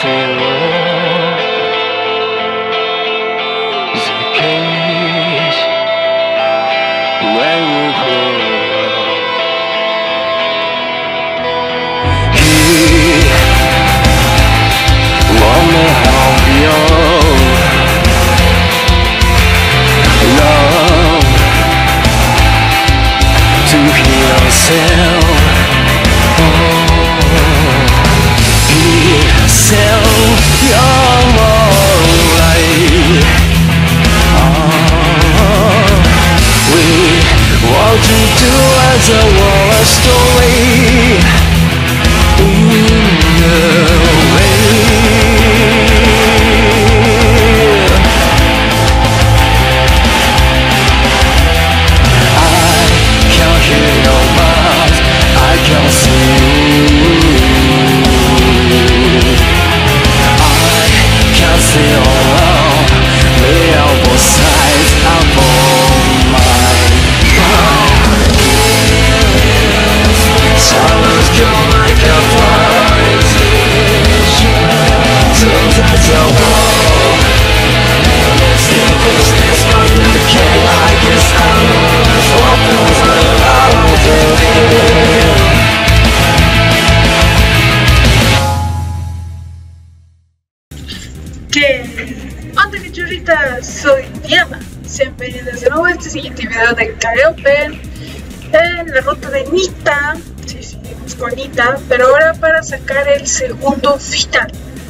Soy Diana, sean bienvenidos de nuevo a este siguiente video de K-Open en la ruta de Nita. Sí, seguimos con Nita, pero ahora para sacar el segundo final.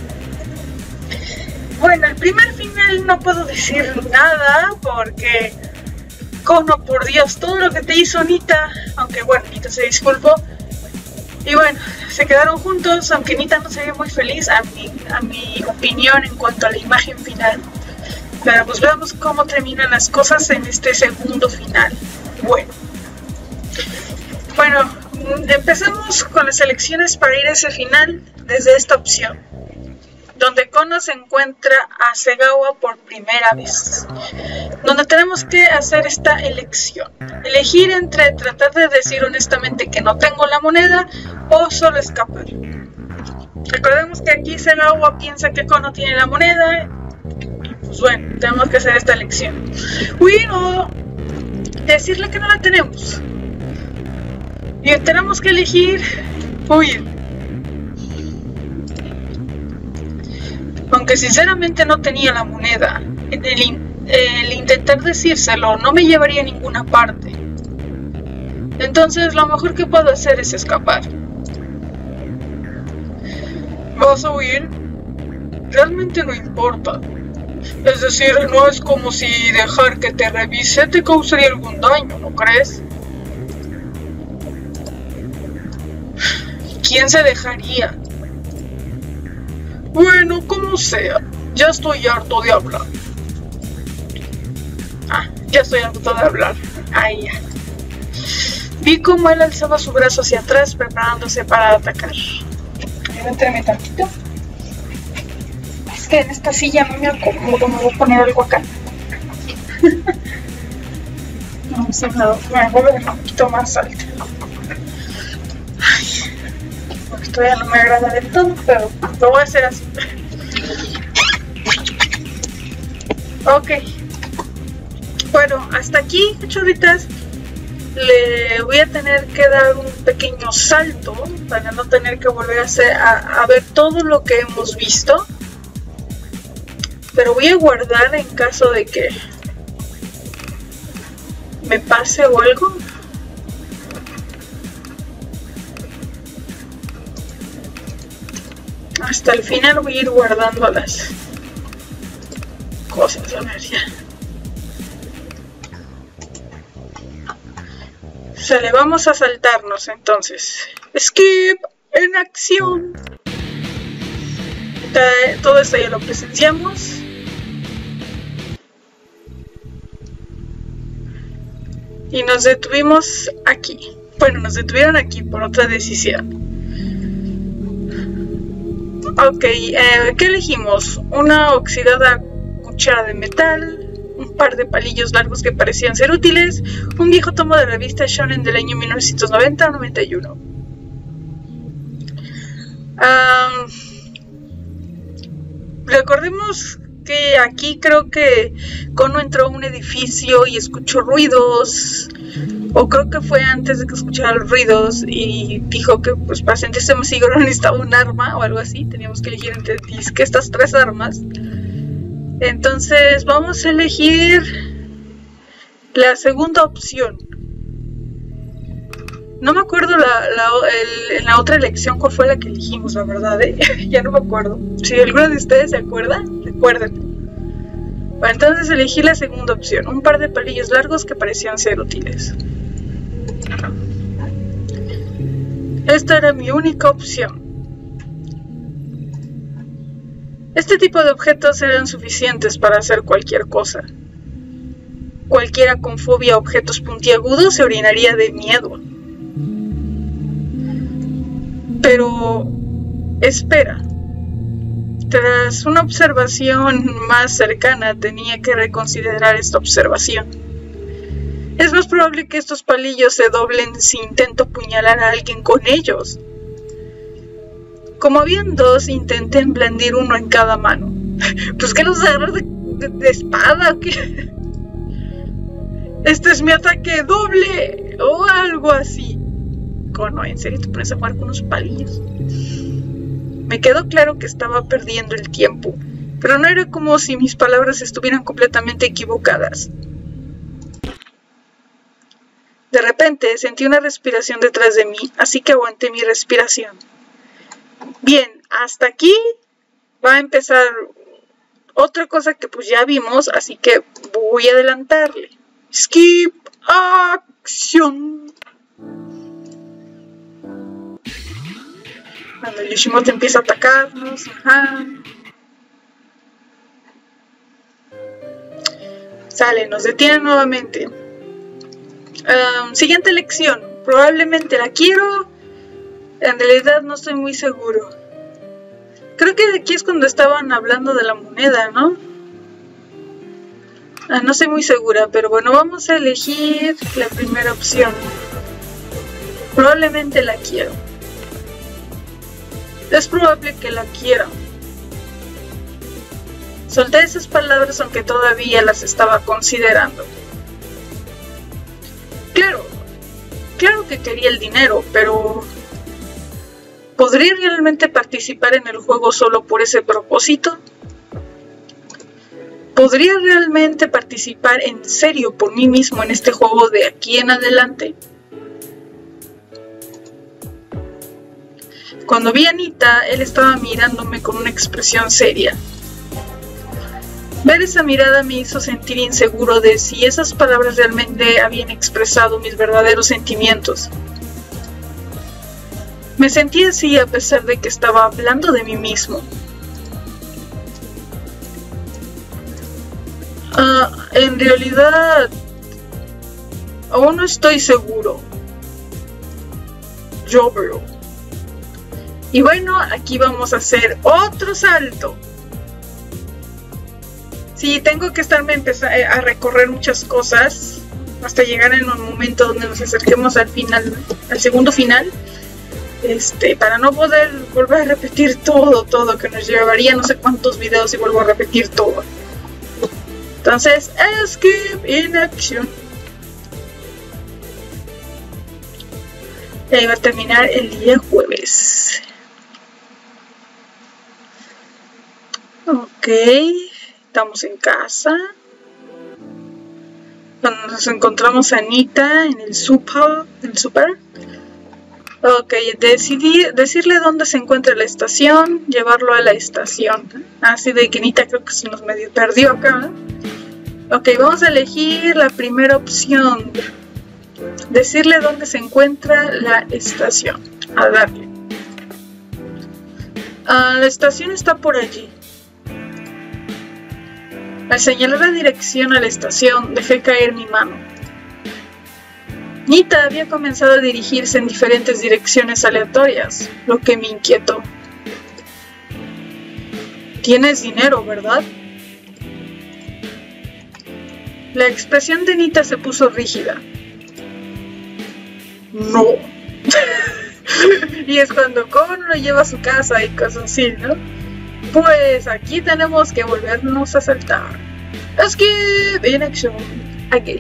Bueno, el primer final no puedo decir nada porque, Kono, por Dios, todo lo que te hizo Nita, aunque bueno, Nita se disculpó. Y bueno, se quedaron juntos, aunque Nita no se ve muy feliz, a mi opinión en cuanto a la imagen final. Pero pues veamos cómo terminan las cosas en este segundo final. Bueno, empezamos con las elecciones para ir a ese final desde esta opción, donde Kono se encuentra a Segawa por primera vez, donde tenemos que hacer esta elección, elegir entre tratar de decir honestamente que no tengo la moneda o solo escapar. Recordemos que aquí Segawa piensa que Kono tiene la moneda. Pues bueno, tenemos que hacer esta elección. Huir o decirle que no la tenemos. Y tenemos que elegir huir. Aunque sinceramente no tenía la moneda, el intentar decírselo no me llevaría a ninguna parte. Entonces lo mejor que puedo hacer es escapar. ¿Vas a huir? Realmente no importa. Es decir, no es como si dejar que te revise te causaría algún daño, ¿no crees? ¿Quién se dejaría? Bueno, como sea, ya estoy harto de hablar. Ya estoy harto de hablar. Ahí ya. Vi cómo él alzaba su brazo hacia atrás preparándose para atacar. Méteme tantito. Es que en esta silla no me acomodo, me voy a poner algo acá. No sé nada. Bueno, voy a ver un poquito más alto. Porque todavía no me agrada del todo, pero lo voy a hacer así. Ok. Bueno, hasta aquí, churritas. Le voy a tener que dar un pequeño salto para no tener que volver a ver todo lo que hemos visto. Pero voy a guardar en caso de que me pase o algo. Hasta el final voy a ir guardando las cosas. A ver, ya. Sale, vamos a saltarnos entonces. Skip en acción. Todo esto ya lo presenciamos. Y nos detuvimos aquí. Bueno, nos detuvieron aquí por otra decisión. Ok, ¿qué elegimos? Una oxidada cuchara de metal, un par de palillos largos que parecían ser útiles, un viejo tomo de revista Shonen del año 1990 o 91. recordemos que aquí creo que Kono entró a un edificio y escuchó ruidos, o creo que fue antes de que escuchara los ruidos, y dijo que pues para sentirse más seguro necesitaba un arma o algo así. Teníamos que elegir entre estas 3 armas. Entonces vamos a elegir la segunda opción. No me acuerdo en la otra elección cuál fue la que elegimos, la verdad, ya no me acuerdo. Si alguno de ustedes se acuerda, recuérdenme. Bueno, entonces elegí la segunda opción, un par de palillos largos que parecían ser útiles. Esta era mi única opción. Este tipo de objetos eran suficientes para hacer cualquier cosa. Cualquiera con fobia a objetos puntiagudos se orinaría de miedo. Pero espera, tras una observación más cercana tenía que reconsiderar esta observación. Es más probable que estos palillos se doblen si intento apuñalar a alguien con ellos. Como habían 2, intenté blandir uno en cada mano. Pues que los agarras de espada o qué. Este es mi ataque doble o algo así. Kono, ¿en serio te pones a jugar con unos palillos? Me quedó claro que estaba perdiendo el tiempo, pero no era como si mis palabras estuvieran completamente equivocadas. De repente sentí una respiración detrás de mí, así que aguanté mi respiración. Bien, hasta aquí va a empezar otra cosa que pues ya vimos, así que voy a adelantarle. Skip acción. Cuando Yoshimoto empieza a atacarnos, Sale, nos detiene nuevamente. Siguiente lección. Probablemente la quiero. En realidad no estoy muy seguro. Creo que aquí es cuando estaban hablando de la moneda, ¿no? No estoy muy segura, pero bueno, vamos a elegir la primera opción. Probablemente la quiero. Es probable que la quiera. Solté esas palabras aunque todavía las estaba considerando. Claro que quería el dinero, pero ¿podría realmente participar en el juego solo por ese propósito? ¿Podría realmente participar en serio por mí mismo en este juego de aquí en adelante? Cuando vi a Anita, él estaba mirándome con una expresión seria. Ver esa mirada me hizo sentir inseguro de si esas palabras realmente habían expresado mis verdaderos sentimientos. Me sentí así a pesar de que estaba hablando de mí mismo. En realidad, aún no estoy seguro. Yo veo. Y bueno, aquí vamos a hacer otro salto. Sí, tengo que estarme a recorrer muchas cosas hasta llegar en un momento donde nos acerquemos al final, al segundo final. Para no poder volver a repetir todo, que nos llevaría no sé cuántos videos y vuelvo a repetir todo. Entonces, skip in action. Y ahí va a terminar el día jueves. Ok, estamos en casa. Cuando nos encontramos a Anita en el super. Ok, decidí decirle dónde se encuentra la estación, llevarlo a la estación. Así de que Anita creo que se nos medio perdió acá, ¿no? Ok, vamos a elegir la primera opción. Decirle dónde se encuentra la estación. A darle. La estación está por allí. Al señalar la dirección a la estación, dejé caer mi mano. Nita había comenzado a dirigirse en diferentes direcciones aleatorias, lo que me inquietó. Tienes dinero, ¿verdad? La expresión de Nita se puso rígida. No. Y es cuando Kono lo lleva a su casa y cosas así, ¿no? Pues aquí tenemos que volvernos a saltar. Skip in action. Aquí.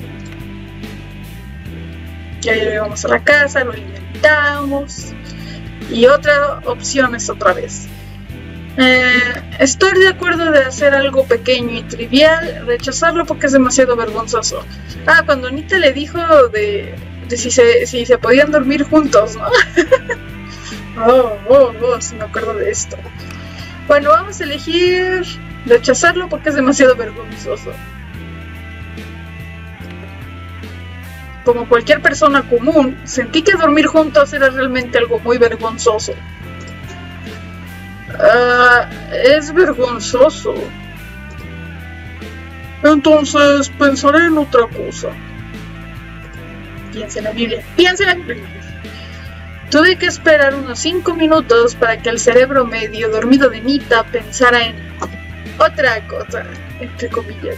Ya llegamos a la casa, lo alimentamos. Y otra opción es otra vez. Estoy de acuerdo de hacer algo pequeño y trivial, rechazarlo porque es demasiado vergonzoso. Ah, cuando Anita le dijo de si se podían dormir juntos, ¿no? Sí me acuerdo de esto. Bueno, vamos a elegir rechazarlo porque es demasiado vergonzoso. Como cualquier persona común, sentí que dormir juntos era realmente algo muy vergonzoso. Es vergonzoso. Entonces pensaré en otra cosa. Piensa en la Biblia. Piensa en la Biblia. Tuve que esperar unos 5 minutos para que el cerebro medio dormido de Nita pensara en otra cosa, entre comillas.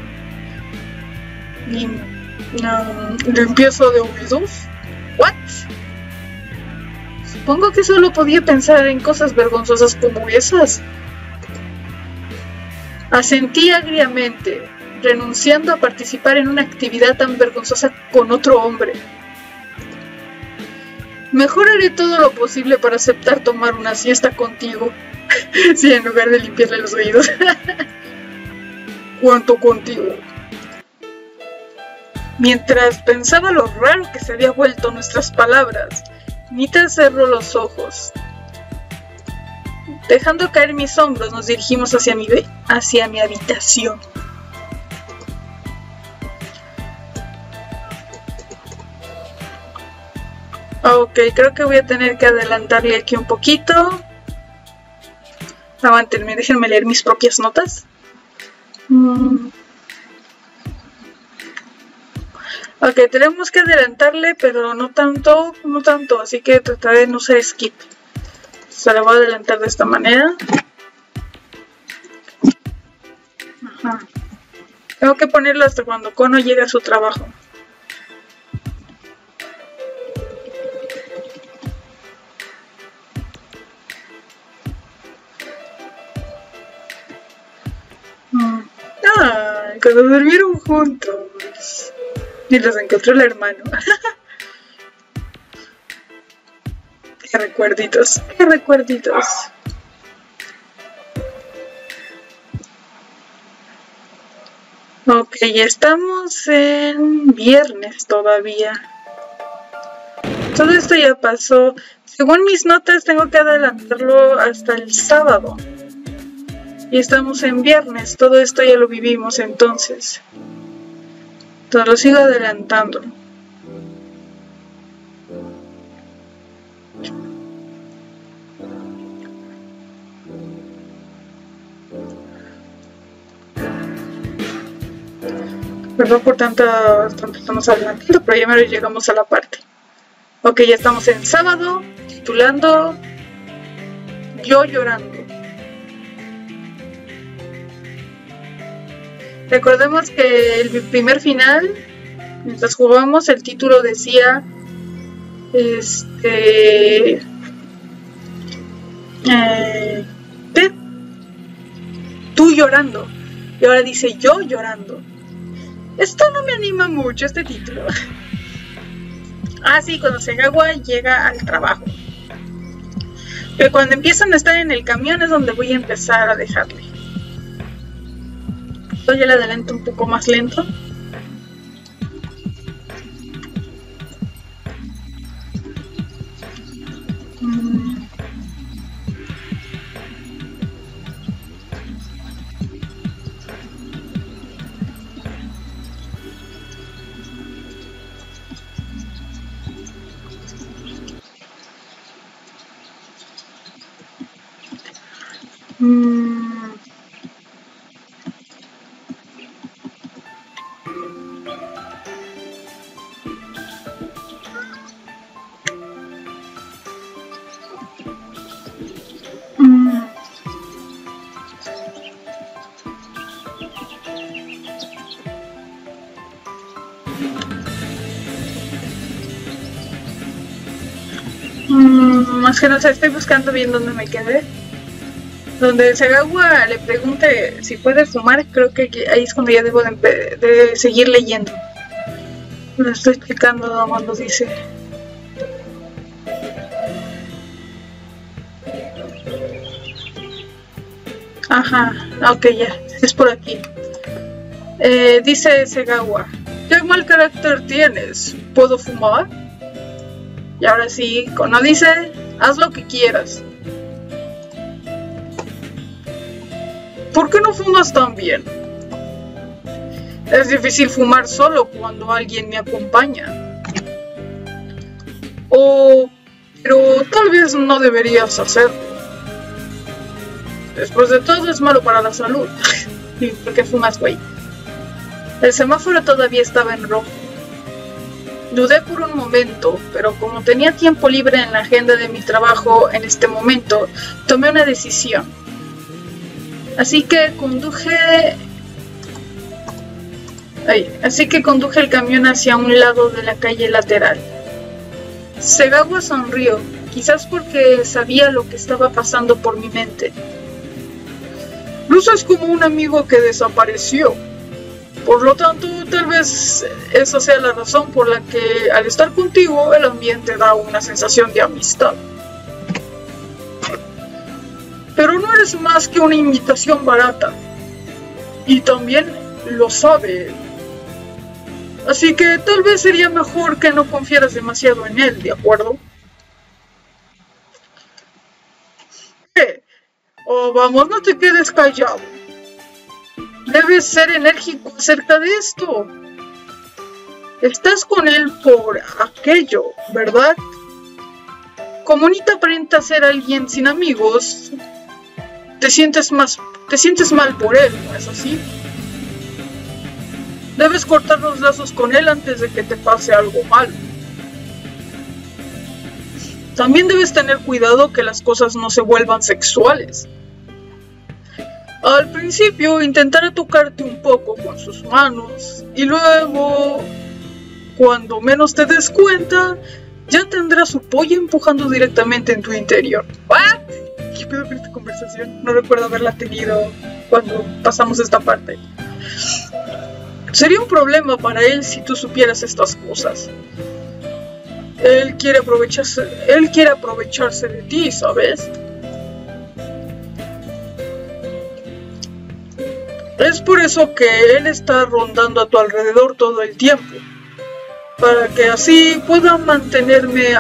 ¿Limpieza de oídos? ¿What? Supongo que solo podía pensar en cosas vergonzosas como esas. Asentí agriamente, renunciando a participar en una actividad tan vergonzosa con otro hombre. Mejor haré todo lo posible para aceptar tomar una siesta contigo. Sí, en lugar de limpiarle los oídos. Cuento contigo. Mientras pensaba lo raro que se había vuelto nuestras palabras, Nita cerró los ojos. Dejando caer mis hombros, nos dirigimos hacia mi habitación. Ok, creo que voy a tener que adelantarle aquí un poquito. Aguántenme, déjenme leer mis propias notas. Ok, tenemos que adelantarle, pero no tanto, así que trataré de no ser skip. Se la voy a adelantar de esta manera. Ajá. Tengo que ponerlo hasta cuando Kono llegue a su trabajo. Cuando durmieron juntos y los encontró el hermano. Qué recuerditos, qué recuerditos. Ok, estamos en viernes todavía. Todo esto ya pasó. Según mis notas tengo que adelantarlo hasta el sábado. Y estamos en viernes, todo esto ya lo vivimos entonces. Entonces lo sigo adelantando. Perdón por tanto estamos adelantando, pero ya me llegamos a la parte. Ok, ya estamos en sábado, titulando Yo llorando. Recordemos que el primer final, mientras jugamos, el título decía ¿qué? Tú llorando. Y ahora dice yo llorando. Esto no me anima mucho, este título. Ah, sí, cuando Segawa llega al trabajo. Pero cuando empiezan a estar en el camión es donde voy a empezar a dejarle. Ya le adelanto un poco más lento. Más que no sé, estoy buscando bien dónde me quedé. Donde Sagawa le pregunte si puede fumar, creo que ahí es cuando ya debo de seguir leyendo. Lo estoy explicando, nada más lo dice. Ajá, ok, ya, es por aquí. Dice Sagawa, ¿qué mal carácter tienes? ¿Puedo fumar? Y ahora sí, Kono dice, haz lo que quieras. ¿Por qué no fumas tan bien? Es difícil fumar solo cuando alguien me acompaña. Pero tal vez no deberías hacerlo. Después de todo es malo para la salud. ¿Por qué fumas, güey? El semáforo todavía estaba en rojo. Dudé por un momento, pero como tenía tiempo libre en la agenda de mi trabajo en este momento, tomé una decisión. Así que conduje el camión hacia un lado de la calle lateral. Sagawa sonrió, quizás porque sabía lo que estaba pasando por mi mente. Luces como un amigo que desapareció. Por lo tanto, tal vez esa sea la razón por la que al estar contigo el ambiente da una sensación de amistad. Pero no eres más que una imitación barata. Y también lo sabe. Así que tal vez sería mejor que no confiaras demasiado en él, ¿de acuerdo? Oh, vamos, no te quedes callado. Debes ser enérgico acerca de esto. Estás con él por aquello, ¿verdad? Como Nita aparenta ser alguien sin amigos, te sientes mal por él, ¿no es así? Debes cortar los lazos con él antes de que te pase algo malo. También debes tener cuidado que las cosas no se vuelvan sexuales. Al principio intentará tocarte un poco con sus manos y luego, cuando menos te des cuenta, ya tendrás su polla empujando directamente en tu interior. ¿What? ¿Qué pedo con esta conversación? No recuerdo haberla tenido cuando pasamos esta parte. Sería un problema para él si tú supieras estas cosas. Él quiere aprovecharse de ti, ¿sabes? Es por eso que él está rondando a tu alrededor todo el tiempo, para que así pueda mantenerte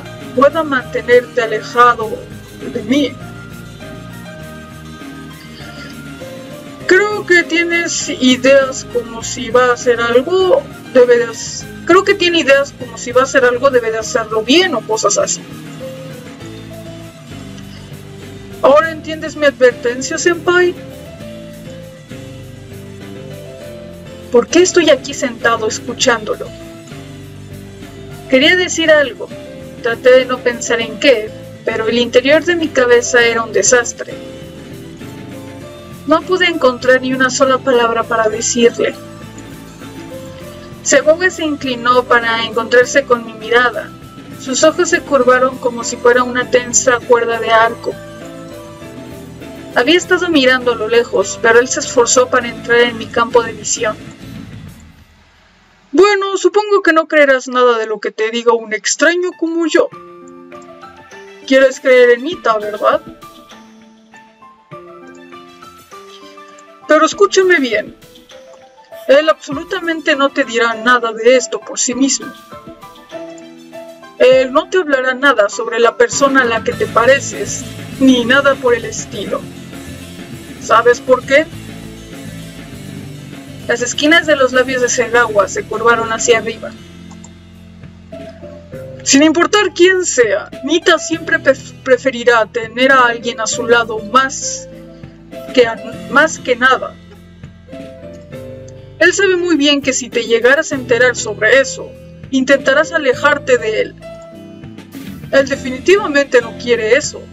alejado de mí. Creo que tienes ideas como si va a hacer algo, debe de hacerlo bien o cosas así. ¿Ahora entiendes mi advertencia, senpai? ¿Por qué estoy aquí sentado escuchándolo? Quería decir algo. Traté de no pensar en qué, pero el interior de mi cabeza era un desastre. No pude encontrar ni una sola palabra para decirle. Sagawa se inclinó para encontrarse con mi mirada. Sus ojos se curvaron como si fuera una tensa cuerda de arco. Había estado mirando a lo lejos, pero él se esforzó para entrar en mi campo de visión. Bueno, supongo que no creerás nada de lo que te diga un extraño como yo. ¿Quieres creer en Nita, verdad? Pero escúchame bien. Él absolutamente no te dirá nada de esto por sí mismo. Él no te hablará nada sobre la persona a la que te pareces, ni nada por el estilo. ¿Sabes por qué? Las esquinas de los labios de Sagawa se curvaron hacia arriba. Sin importar quién sea, Nita siempre preferirá tener a alguien a su lado más que nada. Él sabe muy bien que si te llegaras a enterar sobre eso, intentarás alejarte de él. Él definitivamente no quiere eso.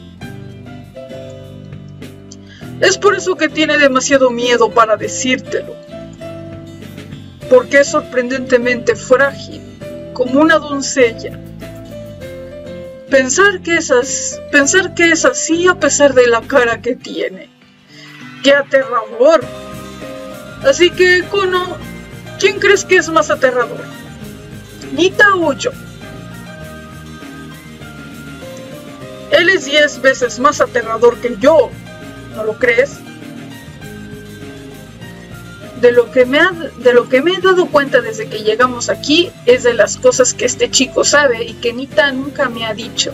Es por eso que tiene demasiado miedo para decírtelo. Porque es sorprendentemente frágil, como una doncella. Pensar que es así a pesar de la cara que tiene. ¡Qué aterrador! Así que, Kono, ¿quién crees que es más aterrador? ¿Nita o yo? Él es 10 veces más aterrador que yo, ¿no lo crees? De lo que me he dado cuenta desde que llegamos aquí es de las cosas que este chico sabe y que Nita nunca me ha dicho.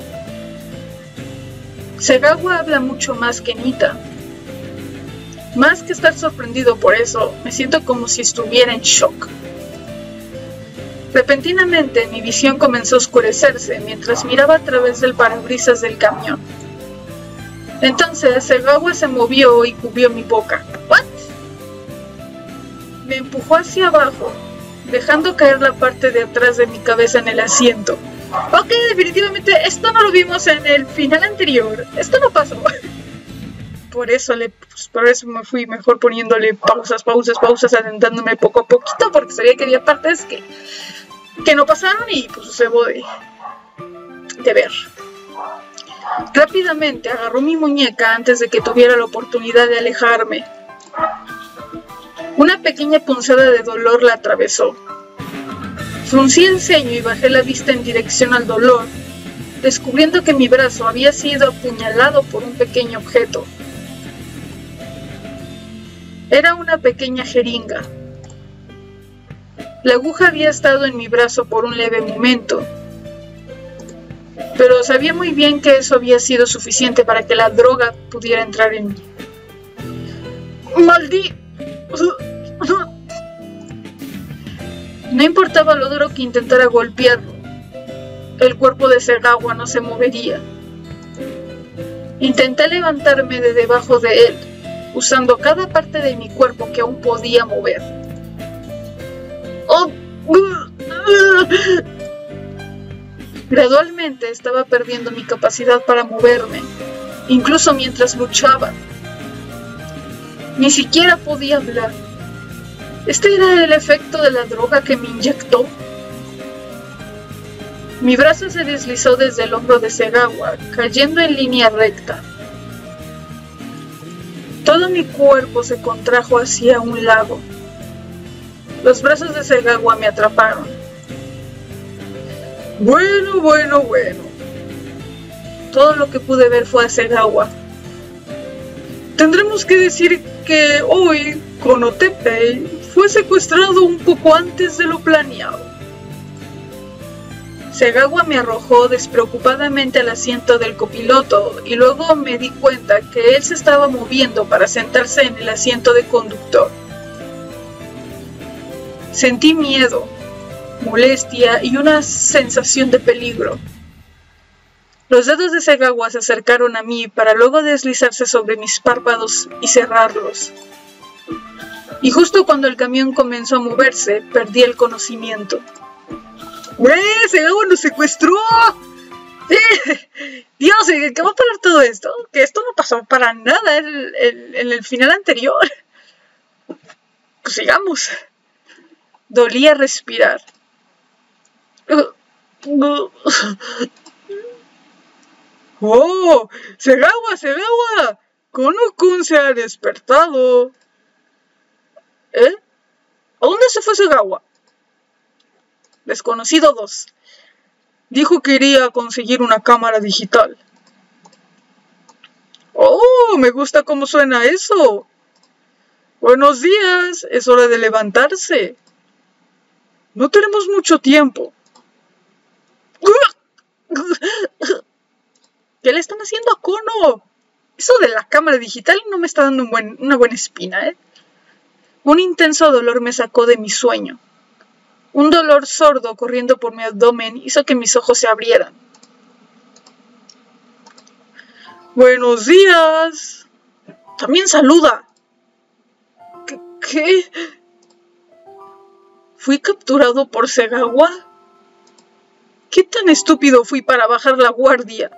Segawa habla mucho más que Nita. Más que estar sorprendido por eso, me siento como si estuviera en shock. Repentinamente mi visión comenzó a oscurecerse mientras miraba a través del parabrisas del camión. Entonces Segawa se movió y cubrió mi boca. ¿What? Me empujó hacia abajo, dejando caer la parte de atrás de mi cabeza en el asiento. Ok, definitivamente esto no lo vimos en el final anterior. Esto no pasó. Por eso me fui mejor poniéndole pausas, adentándome poco a poquito, porque sabía que había partes que no pasaron y pues debo de ver. Rápidamente agarró mi muñeca antes de que tuviera la oportunidad de alejarme. Una pequeña punzada de dolor la atravesó. Fruncí el ceño y bajé la vista en dirección al dolor, descubriendo que mi brazo había sido apuñalado por un pequeño objeto. Era una pequeña jeringa. La aguja había estado en mi brazo por un leve momento, pero sabía muy bien que eso había sido suficiente para que la droga pudiera entrar en mí. ¡Maldito! No importaba lo duro que intentara golpearlo, el cuerpo de Segawa no se movería. Intenté levantarme de debajo de él, usando cada parte de mi cuerpo que aún podía mover. Gradualmente estaba perdiendo mi capacidad para moverme, incluso mientras luchaba. Ni siquiera podía hablar. ¿Este era el efecto de la droga que me inyectó? Mi brazo se deslizó desde el hombro de Segawa, cayendo en línea recta. Todo mi cuerpo se contrajo hacia un lado. Los brazos de Segawa me atraparon. Bueno. Todo lo que pude ver fue a Segawa. Tendremos que decir que hoy Kono Teppei fue secuestrado un poco antes de lo planeado. Segawa me arrojó despreocupadamente al asiento del copiloto y luego me di cuenta que él se estaba moviendo para sentarse en el asiento de conductor. Sentí miedo, molestia y una sensación de peligro. Los dedos de Segawa se acercaron a mí para luego deslizarse sobre mis párpados y cerrarlos. Y justo cuando el camión comenzó a moverse, perdí el conocimiento. ¡Segawa nos secuestró! Dios, ¿qué va a parar todo esto? Que esto no pasó para nada en el final anterior. Pues sigamos. Dolía respirar. ¡Oh! ¡Segawa! Kono-kun se ha despertado. ¿Eh? ¿A dónde se fue Segawa? Desconocido 2. Dijo que iría a conseguir una cámara digital. ¡Oh! Me gusta cómo suena eso. Buenos días. Es hora de levantarse. No tenemos mucho tiempo. ¿Qué le están haciendo a Kono? Eso de la cámara digital no me está dando una buena espina, ¿eh? Un intenso dolor me sacó de mi sueño. Un dolor sordo corriendo por mi abdomen hizo que mis ojos se abrieran. Buenos días. También saluda. ¿Qué? ¿Fui capturado por Segawa? ¿Qué tan estúpido fui para bajar la guardia?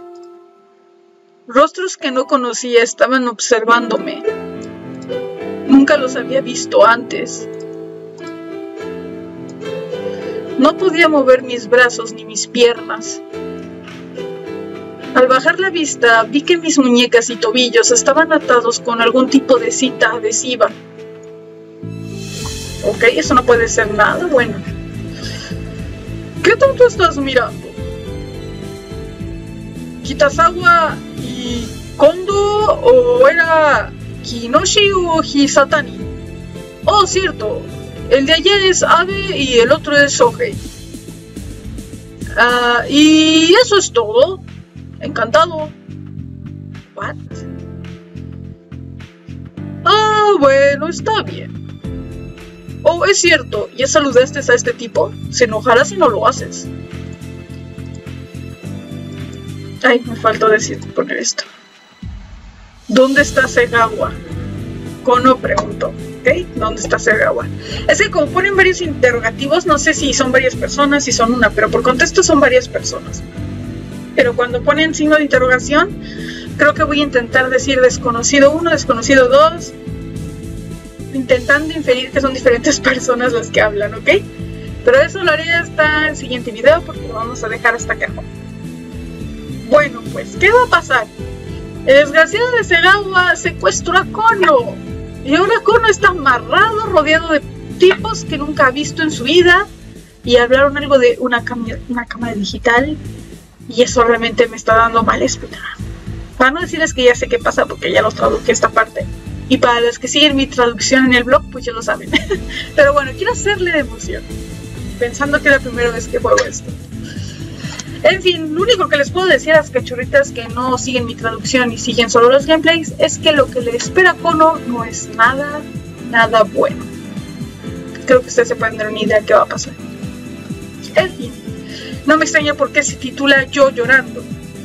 Rostros que no conocía estaban observándome. Nunca los había visto antes. No podía mover mis brazos ni mis piernas. Al bajar la vista, vi que mis muñecas y tobillos estaban atados con algún tipo de cinta adhesiva. Ok, eso no puede ser nada bueno. ¿Qué tanto estás mirando? ¿Kitazawa y Kondo o era Kinoshi o Hisatani? Oh, cierto. El de ayer es Abe y el otro es Shohei. Y eso es todo. Encantado. What? Bueno, está bien. Oh, es cierto. ¿Ya saludaste a este tipo? Se enojará si no lo haces. Ay, me faltó poner esto. ¿Dónde está Segawa? Kono preguntó. ¿Ok? ¿Dónde está Segawa? Es que como ponen varios interrogativos, no sé si son varias personas, si son una, pero por contexto son varias personas. Pero cuando ponen signo de interrogación, creo que voy a intentar decir desconocido 1, desconocido 2, intentando inferir que son diferentes personas las que hablan, ¿ok? Pero eso lo haré hasta el siguiente video porque lo vamos a dejar hasta acá. Bueno, pues, ¿qué va a pasar? El desgraciado de Segawa secuestró a Kono. Y ahora Kono está amarrado, rodeado de tipos que nunca ha visto en su vida. Y hablaron algo de una cámara digital. Y eso realmente me está dando mala espina. Para no decirles que ya sé qué pasa porque ya los traduje esta parte. Y para los que siguen mi traducción en el blog, pues ya lo saben. Pero bueno, quiero hacerle de emoción. Pensando que es la primera vez que juego esto. En fin, lo único que les puedo decir a las cachorritas que no siguen mi traducción y siguen solo los gameplays es que lo que le espera a Kono no es nada bueno. Creo que ustedes se pueden dar una idea de qué va a pasar. En fin, no me extraña por qué se titula Yo llorando.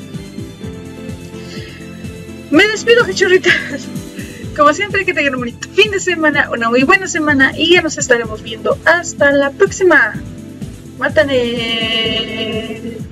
Me despido, cachorritas. Como siempre, que tengan un bonito fin de semana, una muy buena semana y ya nos estaremos viendo hasta la próxima. ¡Mátane!